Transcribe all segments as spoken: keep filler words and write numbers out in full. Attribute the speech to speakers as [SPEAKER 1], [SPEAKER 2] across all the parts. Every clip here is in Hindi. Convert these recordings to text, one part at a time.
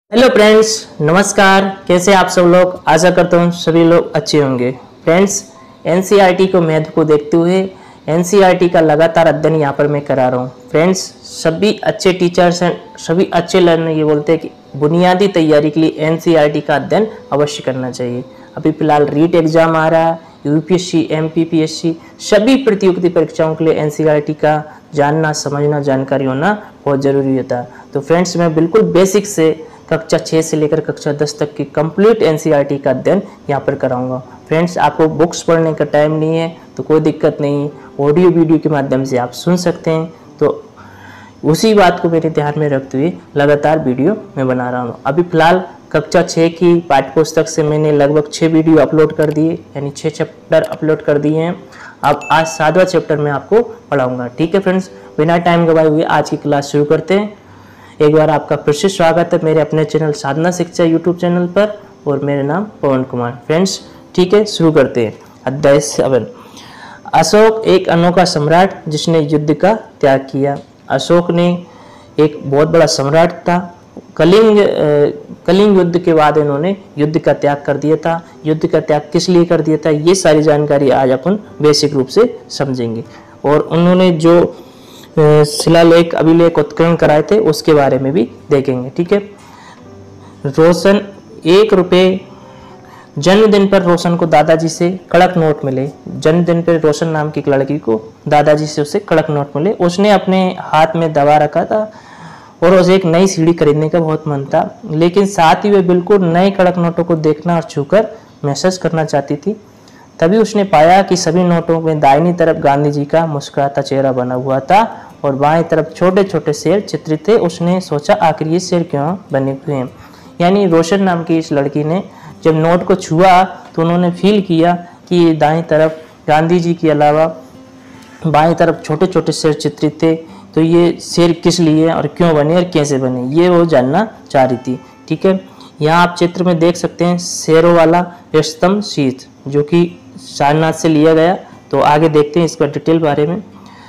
[SPEAKER 1] हेलो फ्रेंड्स, नमस्कार। कैसे आप सब लोग? आशा करता हूँ सभी लोग अच्छे होंगे। फ्रेंड्स, एनसीईआरटी को महत्व को देखते हुए एनसीईआरटी का लगातार अध्ययन यहाँ पर मैं करा रहा हूँ। फ्रेंड्स, सभी अच्छे टीचर्स हैं, सभी अच्छे लर्नर ये बोलते हैं कि बुनियादी तैयारी के लिए एनसीईआरटी का अध्ययन अवश्य करना चाहिए। अभी फिलहाल रीट एग्जाम आ रहा है, यूपीएससी, एमपीपीएससी, सभी प्रतियोगिता परीक्षाओं के लिए एनसीईआरटी का जानना, समझना, जानकारी होना बहुत ज़रूरी होता है। तो फ्रेंड्स, मैं बिल्कुल बेसिक से कक्षा छः से लेकर कक्षा दस तक की कंप्लीट एनसीईआरटी का अध्ययन यहाँ पर कराऊंगा। फ्रेंड्स, आपको बुक्स पढ़ने का टाइम नहीं है तो कोई दिक्कत नहीं, ऑडियो वीडियो के माध्यम से आप सुन सकते हैं। तो उसी बात को मेरे ध्यान में रखते हुए लगातार वीडियो मैं बना रहा हूँ। अभी फिलहाल कक्षा छः की पाठ्यपुस्तक से मैंने लगभग छः वीडियो अपलोड कर दिए, यानी छः चैप्टर अपलोड कर दिए हैं। अब आज सातवां चैप्टर मैं आपको पढ़ाऊँगा। ठीक है फ्रेंड्स, बिना टाइम गवाए हुए आज की क्लास शुरू करते हैं। एक बार आपका फिर से स्वागत है मेरे अपने चैनल साधना शिक्षा यूट्यूब चैनल पर, और मेरा नाम पवन कुमार। फ्रेंड्स, ठीक है, शुरू करते हैं। अध्याय सेवन। अशोक एक अनोखा सम्राट जिसने युद्ध का त्याग किया। अशोक ने एक बहुत बड़ा सम्राट था। कलिंग कलिंग युद्ध के बाद इन्होंने युद्ध का त्याग कर दिया था। युद्ध का त्याग किस लिए कर दिया था, ये सारी जानकारी आज अपन बेसिक रूप से समझेंगे। और उन्होंने जो शिलालेख, अभिलेख उत्खनन कराए थे उसके बारे में भी देखेंगे। ठीक है। रोशन एक रुपये जन्मदिन पर रोशन को दादाजी से कड़क नोट मिले। जन्मदिन पर रोशन नाम की लड़की को दादाजी से उसे कड़क नोट मिले। उसने अपने हाथ में दबा रखा था और उसे एक नई सीढ़ी खरीदने का बहुत मन था, लेकिन साथ ही वे बिल्कुल नए कड़क नोटों को देखना और छूकर महसूस करना चाहती थी। तभी उसने पाया कि सभी नोटों में दाहिनी तरफ गांधी जी का मुस्कुराता चेहरा बना हुआ था और बाएं तरफ छोटे छोटे शेर चित्रित थे। उसने सोचा, आखिर ये शेर क्यों बने हुए हैं। यानी रोशन नाम की इस लड़की ने जब नोट को छुआ तो उन्होंने फील किया कि दाएं तरफ गांधी जी के अलावा बाएं तरफ छोटे छोटे शेर चित्रित थे। तो ये शेर किस लिए और क्यों बने और कैसे बने, ये वो जानना चाह रही थी। ठीक है। यहाँ आप चित्र में देख सकते हैं शेरों वाला स्तंभ शीत, जो कि सारनाथ से लिया गया। तो आगे देखते हैं इसका डिटेल बारे में।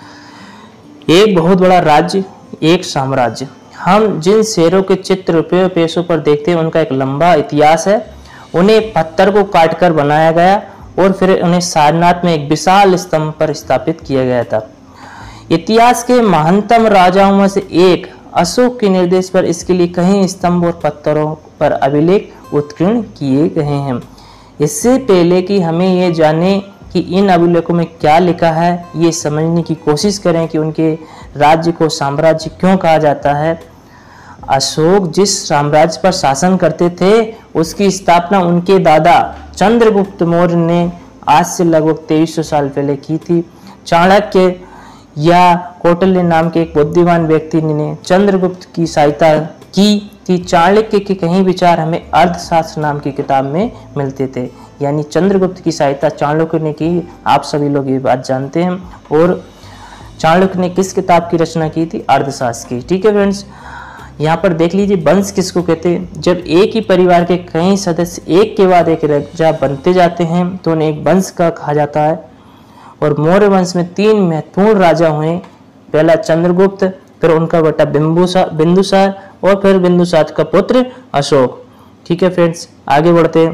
[SPEAKER 1] एक बहुत बड़ा राज्य, एक साम्राज्य। हम जिन शेरों के चित्र रुपये पैसों पर देखते हैं उनका एक लंबा इतिहास है। उन्हें पत्थर को काटकर बनाया गया और फिर उन्हें सारनाथ में एक विशाल स्तंभ पर स्थापित किया गया था। इतिहास के महानतम राजाओं में से एक अशोक के निर्देश पर इसके लिए कई स्तंभ और पत्थरों पर अभिलेख उत्कीर्ण किए गए हैं। इससे पहले कि हमें यह जाने कि इन अभिलेखों में क्या लिखा है, ये समझने की कोशिश करें कि उनके राज्य को साम्राज्य क्यों कहा जाता है। अशोक जिस साम्राज्य पर शासन करते थे उसकी स्थापना उनके दादा चंद्रगुप्त मौर्य ने आज से लगभग तेईस सौ साल पहले की थी। चाणक्य या कौटिल्य नाम के एक बुद्धिमान व्यक्ति ने चंद्रगुप्त की सहायता की कि चाणक्य के कई विचार हमें अर्थशास्त्र नाम की किताब में मिलते थे। यानी चंद्रगुप्त की सहायता चाणक्य ने की, आप सभी लोग ये बात जानते हैं। और चाणक्य ने किस किताब की रचना की थी? अर्थशास्त्र की। ठीक है फ्रेंड्स, यहाँ पर देख लीजिए वंश किसको कहते हैं। जब एक ही परिवार के कई सदस्य एक के बाद एक राजा बनते जाते हैं तो उन्हें एक वंश का कहा जाता है। और मौर्य वंश में तीन महत्वपूर्ण राजा हुए। पहला चंद्रगुप्त, फिर उनका बेटा बिंदुसार बिंदुसार और फिर बिंदुसार का पुत्र अशोक। ठीक है फ्रेंड्स, आगे बढ़ते हैं।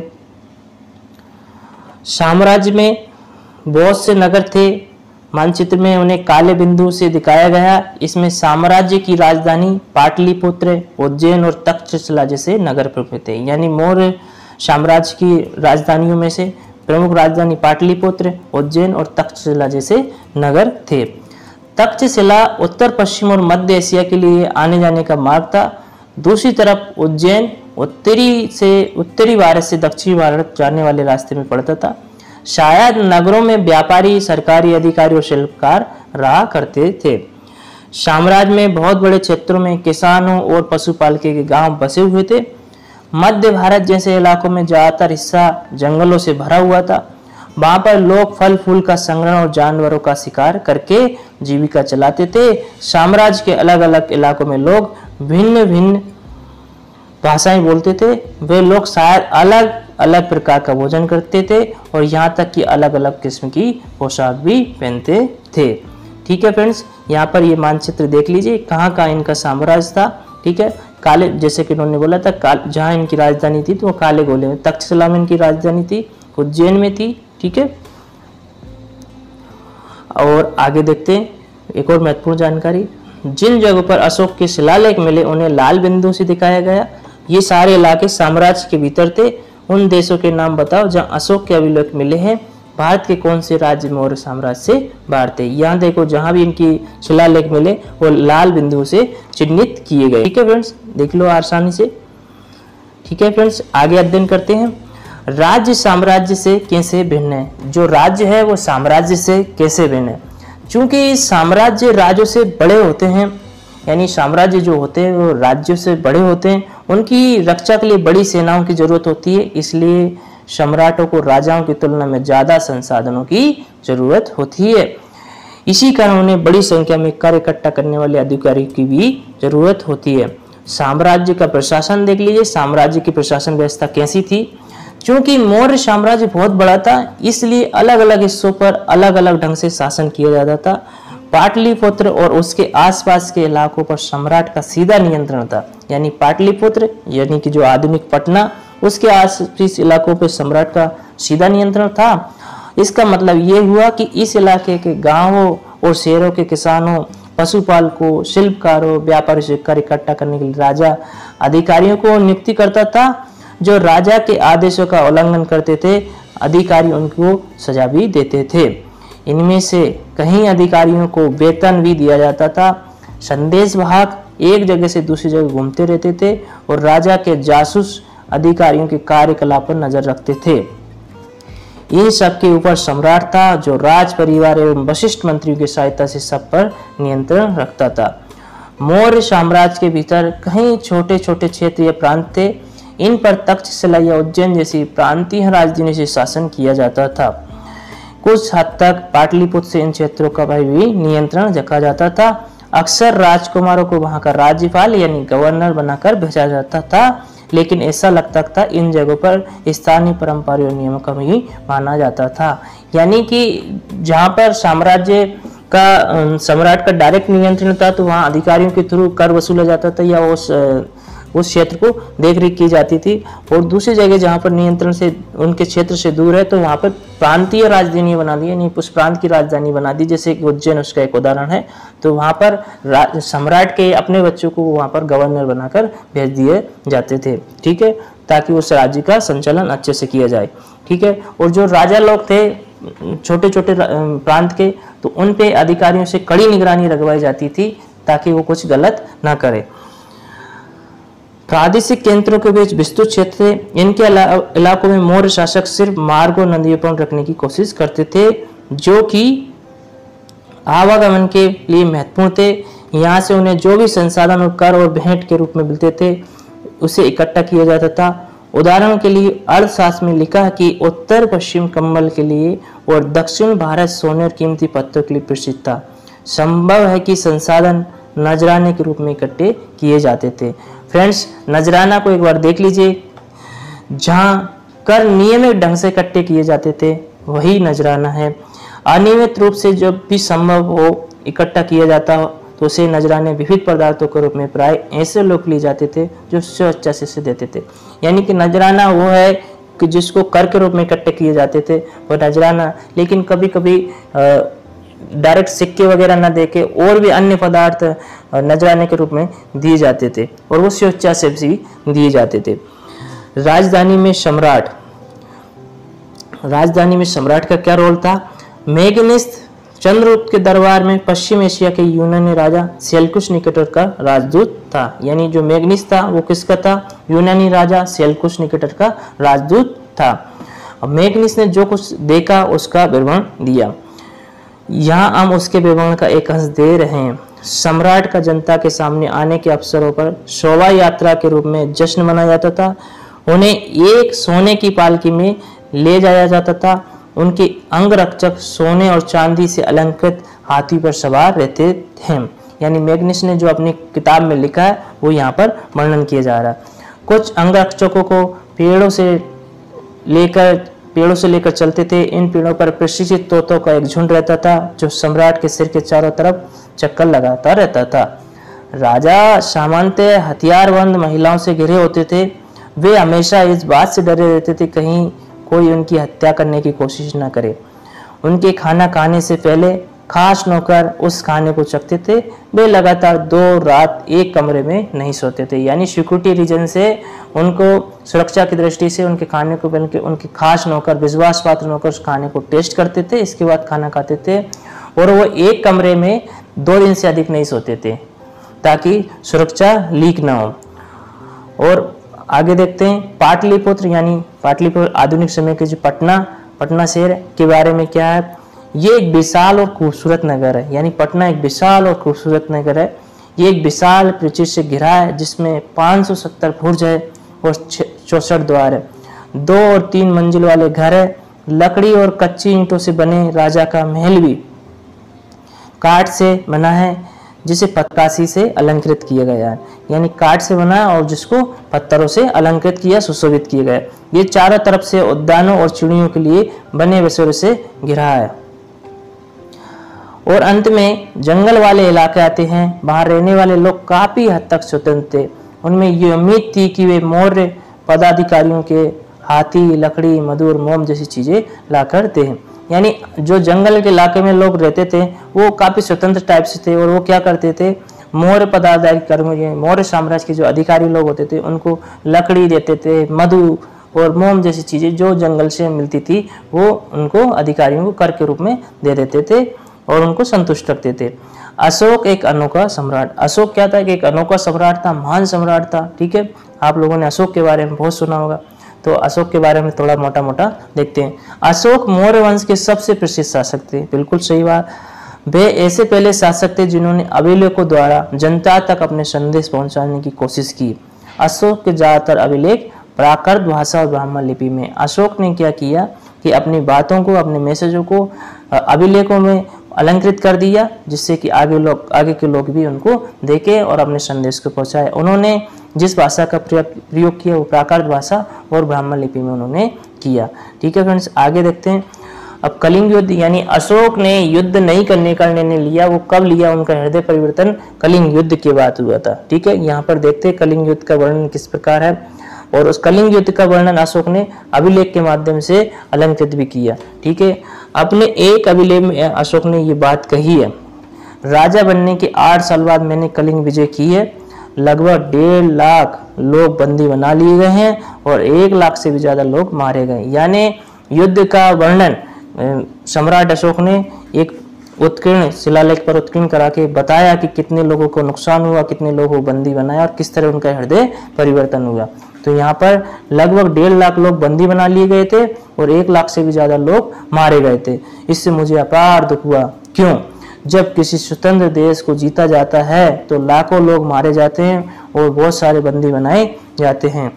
[SPEAKER 1] साम्राज्य में बहुत से नगर थे। मानचित्र में उन्हें काले बिंदु से दिखाया गया। इसमें साम्राज्य की राजधानी पाटलिपुत्र, उज्जैन और तक्षशिला जैसे नगर प्रमुख थे। यानी मौर्य साम्राज्य की राजधानियों में से प्रमुख राजधानी पाटलिपुत्र, उज्जैन और तक्षशिला जैसे नगर थे। तक्षशिला उत्तर पश्चिम और मध्य एशिया के लिए आने जाने का मार्ग था। दूसरी तरफ उज्जैन उत्तरी से उत्तरी भारत से दक्षिणी भारत जाने वाले रास्ते में पड़ता था। शायद नगरों में व्यापारी, सरकारी अधिकारी और शिल्पकार रहा करते थे। साम्राज्य में बहुत बड़े क्षेत्रों में किसानों और पशुपालकों के गांव बसे हुए थे। मध्य भारत जैसे इलाकों में ज्यादातर हिस्सा जंगलों से भरा हुआ था। वहां पर लोग फल फूल का संग्रहण और जानवरों का शिकार करके जीविका चलाते थे। साम्राज्य के अलग अलग इलाकों में लोग भिन्न भिन्न भाषाएं बोलते थे। वे लोग शायद अलग अलग प्रकार का भोजन करते थे और यहाँ तक कि अलग अलग किस्म की पोशाक भी पहनते थे। ठीक है फ्रेंड्स, यहाँ पर ये मानचित्र देख लीजिए कहाँ कहाँ इनका साम्राज्य था। ठीक है, काले, जैसे कि उन्होंने बोला था, जहाँ इनकी राजधानी थी तो वो काले गोले में, तक्षशिला में इनकी राजधानी थी, उज्जैन में थी। ठीक है, और आगे देखते हैं एक और महत्वपूर्ण जानकारी। जिन जगहों पर अशोक के शिलालेख मिले उन्हें लाल बिंदु से दिखाया गया। ये सारे इलाके साम्राज्य के भीतर थे। उन देशों के नाम बताओ जहां अशोक के अभिलेख मिले हैं। भारत के कौन से राज्य मौर्य साम्राज्य से बाहर थे? यहाँ देखो, जहां भी इनकी शिलालेख मिले वो लाल बिंदु से चिन्हित किए गए। ठीक है फ्रेंड्स, देख लो आसानी से। ठीक है फ्रेंड्स, आगे अध्ययन करते हैं। राज्य साम्राज्य से कैसे भिन्न है? जो राज्य है वो साम्राज्य से कैसे भिन्न है? चूंकि साम्राज्य राज्यों से बड़े होते हैं, यानी साम्राज्य जो होते हैं वो राज्यों से बड़े होते हैं, उनकी रक्षा के लिए बड़ी सेनाओं की जरूरत होती है, इसलिए सम्राटों को राजाओं की तुलना में ज्यादा संसाधनों की जरूरत होती है। इसी कारण उन्हें बड़ी संख्या में कर इकट्ठा करने वाले अधिकारियों की भी जरूरत होती है। साम्राज्य का प्रशासन देख लीजिए, साम्राज्य की प्रशासन व्यवस्था कैसी थी? क्योंकि मौर्य साम्राज्य बहुत बड़ा था, इसलिए अलग अलग हिस्सों पर अलग अलग ढंग से शासन किया जाता था। पाटलिपुत्र और उसके आसपास के इलाकों पर सम्राट का सीधा नियंत्रण था, यानी पाटलिपुत्र यानी कि जो आधुनिक पटना, उसके आसपास इलाकों पर सम्राट का सीधा नियंत्रण था। इसका मतलब ये हुआ कि इस इलाके के गांवों और शहरों के किसानों, पशुपालकों, शिल्पकारों, व्यापारियों से कर इकट्ठा करने के लिए राजा अधिकारियों को नियुक्ति करता था। जो राजा के आदेशों का उल्लंघन करते थे, अधिकारी उनको सजा भी देते थे। इनमें से कई अधिकारियों को वेतन भी दिया जाता था। संदेशवाहक एक जगह से दूसरी जगह घूमते रहते थे और राजा के जासूस अधिकारियों के कार्यकलाप पर नजर रखते थे। इन सब के ऊपर सम्राट था, जो राज परिवार एवं वशिष्ठ मंत्रियों की सहायता से सब पर नियंत्रण रखता था। मौर्य साम्राज्य के भीतर कई छोटे छोटे क्षेत्र या प्रांत थे। इन पर तक्षशिला या उज्जैन जैसी प्रांतीय राजधानी से शासन किया जाता था। कुछ हद तक पाटलिपुत्र से इन क्षेत्रों का भी नियंत्रण रखा जाता था। अक्सर राजकुमारों को वहां का राज्यपाल यानी गवर्नर बनाकर भेजा जाता था, लेकिन ऐसा लगता था इन जगहों पर स्थानीय परंपराओं और नियमों का भी माना जाता था। यानी कि जहां पर साम्राज्य का सम्राट का डायरेक्ट नियंत्रण था तो वहां अधिकारियों के थ्रू कर वसूला जाता था या उस उस क्षेत्र को देख रेख की जाती थी। और दूसरी जगह जहां पर नियंत्रण से उनके क्षेत्र से दूर है तो वहां पर प्रांतीय राजधानी बना दी, यानी उस प्रांत की राजधानी बना दी, जैसे कि उज्जैन उसका एक उदाहरण है। तो वहां पर सम्राट के अपने बच्चों को वहां पर गवर्नर बनाकर भेज दिए जाते थे। ठीक है, ताकि उस राज्य का संचालन अच्छे से किया जाए। ठीक है, और जो राजा लोग थे छोटे छोटे प्रांत के, तो उन पे अधिकारियों से कड़ी निगरानी रखवाई जाती थी ताकि वो कुछ गलत ना करे। प्रादेशिक केंद्रों के बीच विस्तृत क्षेत्र थे। इनके इलाकों में मौर्य शासक सिर्फ मार्ग और नदियों पर रखने की कोशिश करते थे, जो कि आवागमन के लिए महत्वपूर्ण थे। यहाँ से उन्हें जो भी संसाधन और कर और भेंट के रूप में मिलते थे उसे इकट्ठा किया जाता था। उदाहरण के लिए अर्थशास्त्र में लिखा है कि उत्तर पश्चिम कंबल के लिए और दक्षिण भारत सोने और कीमती पत्तों के लिए प्रसिद्ध था। संभव है कि संसाधन नजराने के रूप में इकट्ठे किए जाते थे। फ्रेंड्स, नजराना को एक बार देख लीजिए, जहां कर नियमित ढंग से इकट्ठे किए जाते थे वही नजराना है। अनियमित रूप से जब भी संभव हो इकट्ठा किया जाता हो तो उसे नजराने विविध पदार्थों के रूप में प्राय ऐसे लोग लिए जाते थे जो स्वेच्छा से देते थे। यानी कि नजराना वो है कि जिसको कर के रूप में इकट्ठे किए जाते थे वो नजराना, लेकिन कभी कभी डायरेक्ट सिक्के वगैरह न देके और भी अन्य पदार्थ नजराने के रूप में दिए जाते थे और वो स्वेच्छा से भी दिए जाते थे। राजधानी में सम्राट राजधानी में सम्राट का क्या रोल था? मेगनिस्थ चंद्रगुप्त के दरबार में पश्चिम एशिया के यूनानी राजा सेल्कुस निकेटर का राजदूत था। यानी जो मेगनिस्थ था वो किसका था? यूनानी राजा सेल्कुस निकेटर का राजदूत था। अब मेगनिस्थ ने जो कुछ देखा उसका विवरण दिया। यहाँ हम उसके विवरण का एक अंश दे रहे हैं। सम्राट का जनता के सामने आने के अवसरों पर शोभा यात्रा के रूप में जश्न मनाया जाता था। उन्हें एक सोने की पालकी में ले जाया जाता था। उनके अंगरक्षक सोने और चांदी से अलंकृत हाथी पर सवार रहते थे। यानी मेगनिस ने जो अपनी किताब में लिखा है वो यहाँ पर वर्णन किया जा रहा है। कुछ अंगरक्षकों को पेड़ों से लेकर पेड़ों से लेकर चलते थे। इन पेड़ों पर प्रशिक्षित तोतों का एक झुंड रहता था जो सम्राट के सिर के चारों तरफ चक्कर लगाता रहता था। राजा सामान्यतः हथियारबंद महिलाओं से घिरे होते थे। वे हमेशा इस बात से डरे रहते थे कहीं कोई उनकी हत्या करने की कोशिश न करे। उनके खाना खाने से पहले खास नौकर उस खाने को चखते थे। वे लगातार दो रात एक कमरे में नहीं सोते थे, यानी सिक्योरिटी रीजन से उनको सुरक्षा की दृष्टि से उनके खाने को पहले के उनके खास नौकर, विश्वास पात्र नौकर उस खाने को टेस्ट करते थे, इसके बाद खाना खाते थे। और वो एक कमरे में दो दिन से अधिक नहीं सोते थे ताकि सुरक्षा लीक ना हो। और आगे देखते हैं पाटलिपुत्र, यानी पाटलिपुत्र आधुनिक समय के जो पटना पटना शहर के बारे में क्या है। ये एक विशाल और खूबसूरत नगर है, यानी पटना एक विशाल और खूबसूरत नगर है। ये एक विशाल परिचित से घिरा है जिसमें पाँच सौ सत्तर बुर्ज है और चौसठ द्वार है। दो और तीन मंजिल वाले घर है। लकड़ी और कच्ची ईंटों से बने राजा का महल भी काठ से बना है जिसे पत्तासी से अलंकृत किया गया है, यानी काठ से बना है और जिसको पत्थरों से अलंकृत किया, सुशोभित किया गया। ये चारों तरफ से उद्यानों और चिड़ियों के लिए बने बसेरों से घिरा है। और अंत में जंगल वाले इलाके आते हैं। वहां रहने वाले लोग काफी हद तक स्वतंत्र थे। उनमें ये उम्मीद थी कि वे मौर्य पदाधिकारियों के हाथी, लकड़ी, मधु और मोम जैसी चीजें लाकर दें। यानी जो जंगल के इलाके में लोग रहते थे वो काफी स्वतंत्र टाइप से थे और वो क्या करते थे, मौर्य पदाधिकारियों, मौर्य साम्राज्य के जो अधिकारी लोग होते थे उनको लकड़ी देते थे, मधु और मोम जैसी चीजें जो जंगल से मिलती थी वो उनको अधिकारियों को कर के रूप में दे देते थे और उनको संतुष्ट रखते थे। अशोक एक अनोखा सम्राट। अशोक क्या था कि एक अनोखा सम्राट था, महान सम्राट था। ठीक है, आप लोगों ने अशोक के बारे में बहुत सुना होगा, तो अशोक के बारे में थोड़ा मोटा मोटा देखते हैं। अशोक मौर्य वंश के सबसे प्रसिद्ध शासक थे। बिल्कुल सही बात। वे ऐसे पहले शासक थे जिन्होंने अभिलेखों द्वारा जनता तक अपने संदेश पहुंचाने की कोशिश की। अशोक के ज्यादातर अभिलेख प्राकृत भाषा और ब्राह्मण लिपि में। अशोक ने क्या किया कि अपनी बातों को, अपने मैसेजों को अभिलेखों में अलंकृत कर दिया जिससे कि आगे लोग आगे के लोग भी उनको देखें और अपने संदेश को पहुंचाए। उन्होंने जिस भाषा का प्रयोग किया वो प्राकृत भाषा और ब्राह्मण लिपि में उन्होंने किया। ठीक है फ्रेंड्स, आगे देखते हैं। अब कलिंग युद्ध, यानी अशोक ने युद्ध नहीं करने का निर्णय लिया। वो कब लिया, उनका हृदय परिवर्तन कलिंग युद्ध के बाद हुआ था। ठीक है, यहाँ पर देखते हैं कलिंग युद्ध का वर्णन किस प्रकार है। और उस कलिंग युद्ध का वर्णन अशोक ने अभिलेख के माध्यम से अलंकृत भी किया। ठीक है, अपने एक अभिलेख में अशोक ने ये बात कही है, राजा बनने के आठ साल बाद मैंने कलिंग विजय की है। लगभग डेढ़ लाख लोग बंदी बना लिए गए हैं और एक लाख से भी ज्यादा लोग मारे गए। यानी युद्ध का वर्णन सम्राट अशोक ने एक उत्कीर्ण शिलालेख पर उत्कीर्ण करा के बताया कि कितने लोगों को नुकसान हुआ, कितने लोगों को बंदी बनाया और किस तरह उनका हृदय परिवर्तन हुआ। तो यहाँ पर लगभग डेढ़ लाख लोग बंदी बना लिए गए थे और एक लाख से भी ज्यादा लोग मारे गए थे। इससे मुझे अपार दुख हुआ। क्यों? जब किसी स्वतंत्र देश को जीता जाता है तो लाखों लोग मारे जाते हैं और बहुत सारे बंदी बनाए जाते हैं।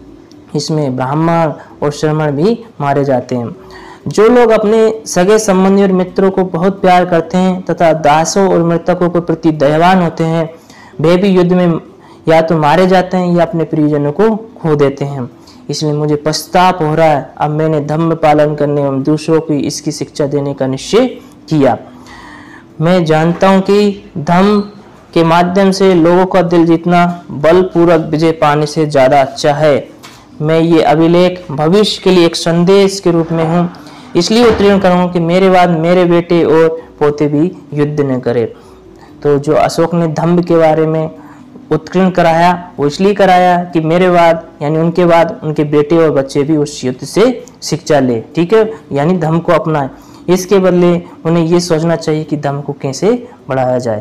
[SPEAKER 1] इसमें ब्राह्मण और श्रमण भी मारे जाते हैं। जो लोग अपने सगे संबंधी और मित्रों को बहुत प्यार करते हैं तथा दासों और मृतकों के प्रति दयावान होते हैं, वे भी युद्ध में या तो मारे जाते हैं या अपने प्रियजनों को खो देते हैं। इसलिए मुझे पछतावा हो रहा है। अब मैंने धर्म पालन करने एवं दूसरों को इसकी शिक्षा देने का निश्चय किया। मैं जानता हूं कि धर्म के माध्यम से लोगों का दिल जीतना बलपूर्वक विजय पाने से ज्यादा अच्छा है। मैं ये अभिलेख भविष्य के लिए एक संदेश के रूप में हूँ, इसलिए उत्तीर्ण करूँगा कि मेरे बाद मेरे बेटे और पोते भी युद्ध न करें। तो जो अशोक ने धम्म के बारे में उत्कीर्ण कराया वो इसलिए कराया कि मेरे बाद यानी उनके बाद उनके बेटे और बच्चे भी उस युद्ध से शिक्षा ले। ठीक है, यानी धम्म को अपनाए। इसके बदले उन्हें ये सोचना चाहिए कि धम्म को कैसे बढ़ाया जाए।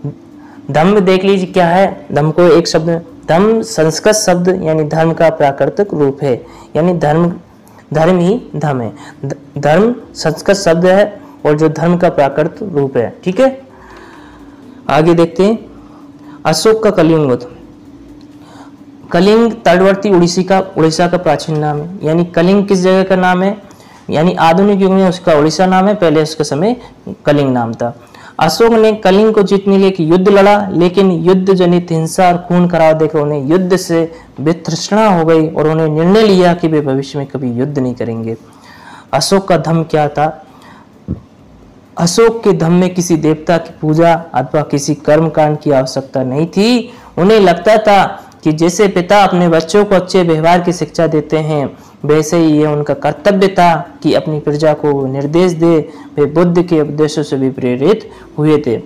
[SPEAKER 1] धम्म देख लीजिए क्या है। धम्म को एक शब्द, धम्म संस्कृत शब्द यानी धर्म का प्राकृतिक रूप है, यानी धर्म धर्म ही धम्म है। धर्म संस्कृत शब्द है और जो धर्म का प्राकृतिक रूप है। ठीक है, आगे देखते हैं। अशोक का कलिंग युद्ध। कलिंग तटवर्ती उड़ीसी का उड़ीसा का प्राचीन नाम है। यानी कलिंग किस जगह का नाम है, यानी आधुनिक युग में उसका उड़ीसा नाम है, पहले उसके समय कलिंग नाम था। अशोक ने कलिंग को जीतने के लिए युद्ध लड़ा, लेकिन युद्ध जनित हिंसा और खून खराब देखकर उन्हें युद्ध से वितृष्णा हो गई और उन्हें निर्णय लिया कि वे भविष्य में कभी युद्ध नहीं करेंगे। अशोक का धर्म क्या था? अशोक के धम्म में किसी देवता की पूजा अथवा किसी कर्मकांड की आवश्यकता नहीं थी। उन्हें लगता था कि जैसे पिता अपने बच्चों को अच्छे व्यवहार की शिक्षा देते हैं, वैसे ही ये उनका कर्तव्य था कि अपनी प्रजा को निर्देश दे। वे बुद्ध के उपदेशों से भी प्रेरित हुए थे।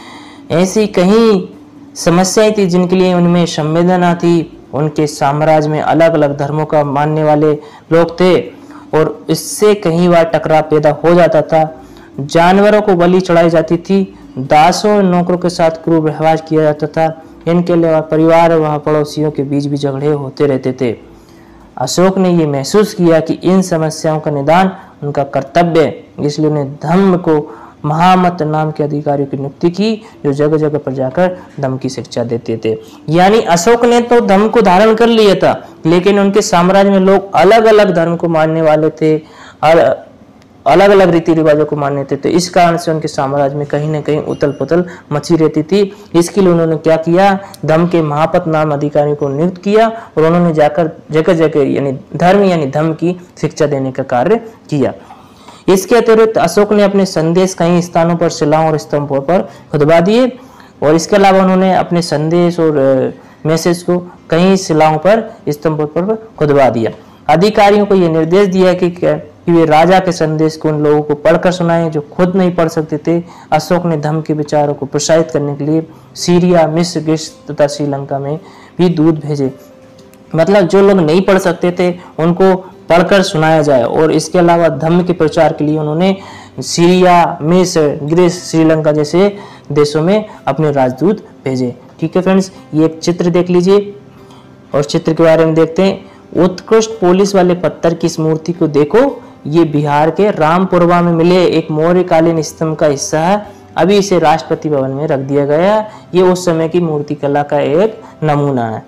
[SPEAKER 1] ऐसी कई समस्याएं थी जिनके लिए उनमें संवेदना थी। उनके साम्राज्य में अलग अलग धर्मों का मानने वाले लोग थे और इससे कई बार टकराव पैदा हो जाता था। जानवरों को बलि चढ़ाई जाती थी, दासों और नौकरों के साथ क्रूर व्यवहार किया जाता था। इनके अलावा परिवार व पड़ोसियों के बीच भी झगड़े होते रहते थे। अशोक ने यह महसूस किया कि इन समस्याओं का निदान उनका कर्तव्य है, इसलिए उन्हें धम्म को महामत नाम के अधिकारियों की नियुक्ति की, जो जगह जगह पर जाकर धम्म की शिक्षा देते थे। यानी अशोक ने तो धम्म को धारण कर लिया था, लेकिन उनके साम्राज्य में लोग अलग अलग धर्म को मानने वाले थे और अलग अलग रीति रिवाजों को मानने थे। तो इस कारण से उनके साम्राज्य में कहीं ना कहीं उथल पुथल मची रहती थी। इसके लिए उन्होंने क्या किया, धम्म के महापत नाम अधिकारी को नियुक्त किया और उन्होंने जाकर जगह जगह यानी धर्म यानी धम्म की शिक्षा देने का कार्य किया। इसके अतिरिक्त अशोक ने अपने संदेश कई स्थानों पर शिलाओं और स्तंभों पर खुदवा दिए और इसके अलावा उन्होंने अपने संदेश और मैसेज को कई शिलाओं पर स्तंभों पर खुदवा दिया। अधिकारियों को यह निर्देश दिया कि कि वे राजा के संदेश को उन लोगों को पढ़कर सुनाएं जो खुद नहीं पढ़ सकते थे। अशोक ने धम्म के विचारों को प्रोत्साहित करने के लिए सीरिया, मिस्र, ग्रीस तथा श्रीलंका में भी दूत भेजे। मतलब जो लोग नहीं पढ़ सकते थे उनको पढ़कर सुनाया जाए। और इसके अलावा धम्म के प्रचार के लिए उन्होंने सीरिया, मिस्र, ग्रीस, श्रीलंका जैसे देशों में अपने राजदूत भेजे। ठीक है फ्रेंड्स, ये एक चित्र देख लीजिए और चित्र के बारे में देखते हैं। उत्कृष्ट पोलिस वाले पत्थर की इस मूर्ति को देखो, ये बिहार के रामपुरवा में मिले एक मौर्यकालीन स्तंभ का हिस्सा है। अभी इसे राष्ट्रपति भवन में रख दिया गया है। ये उस समय की मूर्ति कला का एक नमूना है।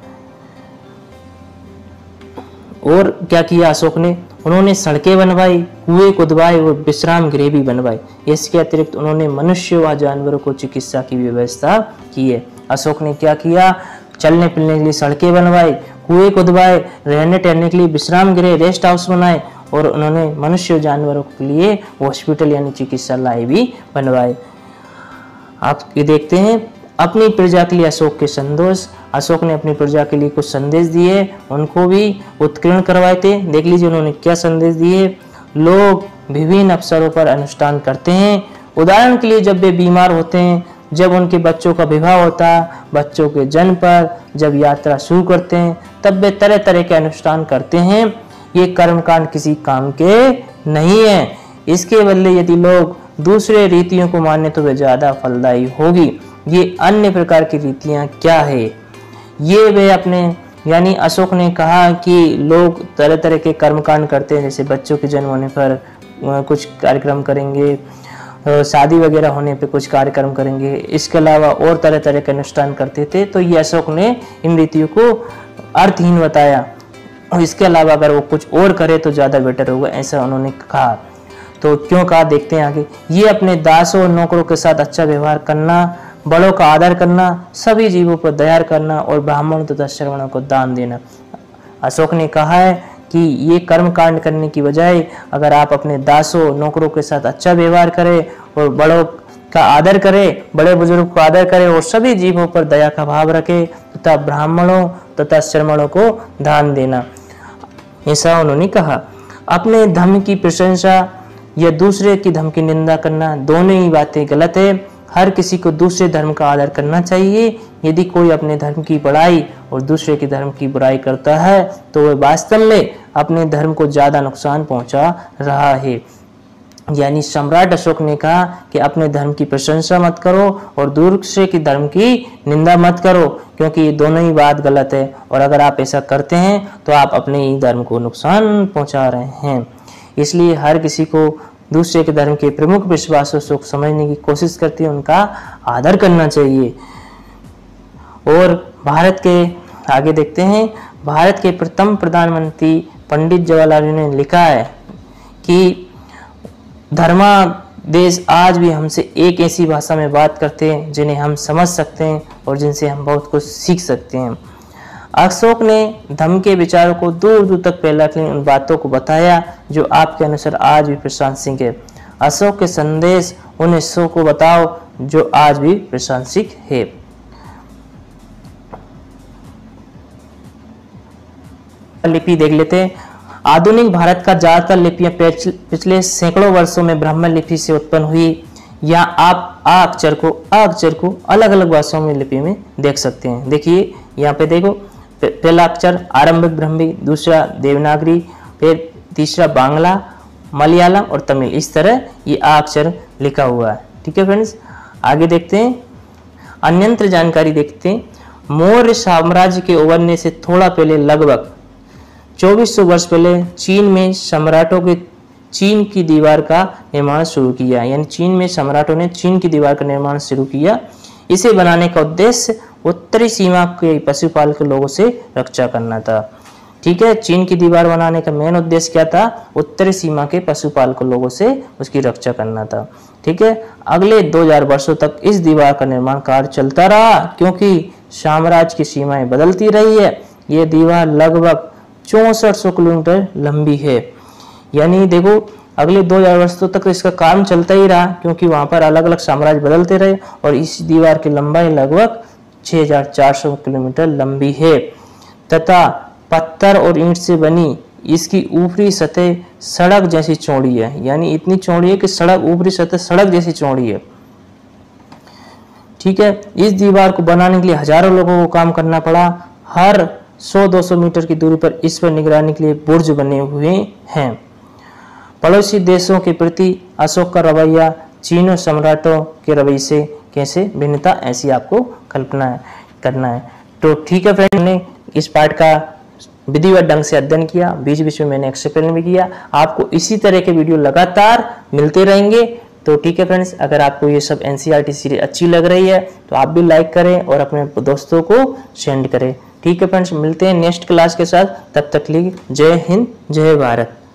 [SPEAKER 1] और क्या किया अशोक ने, उन्होंने सड़कें बनवाई, कुएं खुदवाए और विश्राम गृह भी बनवाए। इसके अतिरिक्त उन्होंने मनुष्य व जानवरों को चिकित्सा की व्यवस्था की है। अशोक ने क्या किया, चलने फिरने के लिए सड़कें बनवाई, कुएं खुदवाए, रहने ठहरने के लिए विश्राम गृह रेस्ट हाउस बनाए और उन्होंने मनुष्य और जानवरों के लिए हॉस्पिटल यानी चिकित्सालय भी बनवाए। आप ये देखते हैं अपनी प्रजा के लिए अशोक के संदेश। अशोक ने अपनी प्रजा के लिए कुछ संदेश दिए, उनको भी उत्कीर्ण करवाए थे। देख लीजिए उन्होंने क्या संदेश दिए। लोग विभिन्न अवसरों पर अनुष्ठान करते हैं। उदाहरण के लिए जब वे बीमार होते हैं, जब उनके बच्चों का विवाह होता है, बच्चों के जन्म पर, जब यात्रा शुरू करते हैं, तब वे तरह तरह के अनुष्ठान करते हैं। ये कर्मकांड किसी काम के नहीं है। इसके बदले यदि लोग दूसरे रीतियों को माने तो वे ज्यादा फलदायी होगी। ये अन्य प्रकार की रीतियां क्या है, ये वे अपने यानी अशोक ने कहा कि लोग तरह तरह के कर्मकांड करते हैं, जैसे बच्चों के जन्म होने पर कुछ कार्यक्रम करेंगे, शादी वगैरह होने पे कुछ कार्यक्रम करेंगे, इसके अलावा और तरह तरह के अनुष्ठान करते थे। तो ये अशोक ने इन रीतियों को अर्थहीन बताया और इसके अलावा अगर वो कुछ और करे तो ज़्यादा बेटर होगा, ऐसा उन्होंने कहा। तो क्यों कहा, देखते हैं आगे। ये अपने दासों और नौकरों के साथ अच्छा व्यवहार करना, बड़ों का आदर करना, सभी जीवों पर दया करना और ब्राह्मणों तथा श्रवणों को दान देना। अशोक ने कहा है कि ये कर्म कांड करने की बजाय अगर आप अपने दासों नौकरों के साथ अच्छा व्यवहार करें और बड़ों का आदर करें, बड़े बुजुर्ग को आदर करें और सभी जीवों पर दया का भाव रखें तथा ब्राह्मणों तथा श्रमणों को दान देना, ऐसा उन्होंने कहा। अपने धर्म की प्रशंसा या दूसरे की धर्म की निंदा करना, दोनों ही बातें गलत है। हर किसी को दूसरे धर्म का आदर करना चाहिए। यदि कोई अपने धर्म की बड़ाई और दूसरे के धर्म की बुराई करता है तो वह वास्तव में अपने धर्म को ज्यादा नुकसान पहुंचा रहा है। यानी सम्राट अशोक ने कहा कि अपने धर्म की प्रशंसा मत करो और दूसरे की धर्म की निंदा मत करो, क्योंकि ये दोनों ही बात गलत है और अगर आप ऐसा करते हैं तो आप अपने ही धर्म को नुकसान पहुंचा रहे हैं। इसलिए हर किसी को दूसरे के धर्म के प्रमुख विश्वासों को समझने की कोशिश करते हैं, उनका आदर करना चाहिए। और भारत के आगे देखते हैं, भारत के प्रथम प्रधानमंत्री पंडित जवाहरलाल नेहरू ने लिखा है कि धर्मादेश आज भी हमसे एक ऐसी भाषा में बात करते हैं जिन्हें हम समझ सकते हैं और जिनसे हम बहुत कुछ सीख सकते हैं। अशोक ने धर्म के विचारों को दूर दूर तक फैलाकर उन बातों को बताया जो आपके अनुसार आज भी प्रशंसनीय है। अशोक के संदेश उन हिस्सों को बताओ जो आज भी प्रासंगिक है। लिपि देख लेते हैं। आधुनिक भारत का ज्यादातर लिपियां पिछले सैकड़ों वर्षों में ब्राह्मण लिपि से उत्पन्न हुई। यहाँ आप आ अक्षर को आ अक्षर को अलग अलग भाषाओं में लिपि में देख सकते हैं। देखिए यहाँ पे देखो, पहला अक्षर आरंभिक ब्राह्मी, दूसरा देवनागरी, फिर तीसरा बांग्ला, मलयालम और तमिल, इस तरह ये आ अक्षर लिखा हुआ है। ठीक है फ्रेंड्स, आगे देखते हैं, अन्यंत्र जानकारी देखते हैं। मौर्य साम्राज्य के उभरने से थोड़ा पहले लगभग चौबीस सौ वर्ष पहले चीन में सम्राटों के चीन की दीवार का निर्माण शुरू किया। यानी चीन में सम्राटों ने चीन की दीवार का निर्माण शुरू किया। इसे बनाने का उद्देश्य उत्तरी सीमा के पशुपालक लोगों से रक्षा करना था। ठीक है, चीन की दीवार बनाने का मेन उद्देश्य क्या था? उत्तरी सीमा के पशुपालक लोगों से उसकी रक्षा करना था। ठीक है, अगले दो हज़ार वर्षों तक इस दीवार का निर्माण कार्य चलता रहा, क्योंकि साम्राज्य की सीमाएं बदलती रही है। ये दीवार लगभग चौसठ सौ किलोमीटर लंबी है। यानी देखो, अगले दो हजार वर्षों तक इसका काम चलता ही रहा, क्योंकि वहां पर अलग अलग साम्राज्य बदलते रहे, और इस दीवार की लंबाई लगभग छह हज़ार चार सौ किलोमीटर लंबी है तथा पत्थर और ईंट से बनी इसकी ऊपरी सतह सड़क जैसी चौड़ी है। यानी इतनी चौड़ी है कि सड़क ऊपरी सतह सड़क जैसी चौड़ी है। ठीक है, इस दीवार को बनाने के लिए हजारों लोगों को काम करना पड़ा। हर सौ दो सौ मीटर की दूरी पर इस पर निगरानी के लिए बुर्ज बने हुए हैं। पड़ोसी देशों के प्रति अशोक का रवैया चीनी सम्राटों के रवैये से कैसे भिन्नता, ऐसी आपको कल्पना है, करना है। तो ठीक है फ्रेंड, हमने इस पार्ट का विधिवत ढंग से अध्ययन किया, बीच बीच में मैंने एक्सप्लेन भी किया। आपको इसी तरह के वीडियो लगातार मिलते रहेंगे। तो ठीक है फ्रेंड्स, अगर आपको ये सब एनसीईआरटी सीरीज अच्छी लग रही है तो आप भी लाइक करें और अपने दोस्तों को सेंड करें। ठीक है फ्रेंड्स, मिलते हैं नेक्स्ट क्लास के साथ। तब तक के लिए जय हिंद, जय भारत।